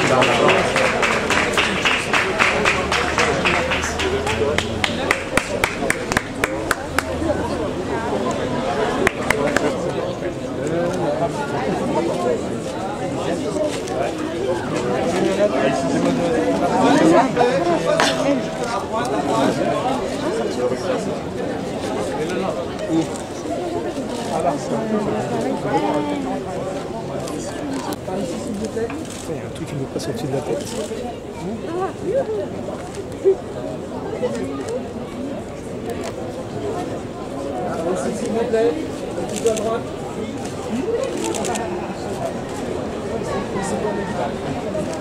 Il y a un truc qui me passe au-dessus de la tête. S'il vous plaît, un petit peu à droite.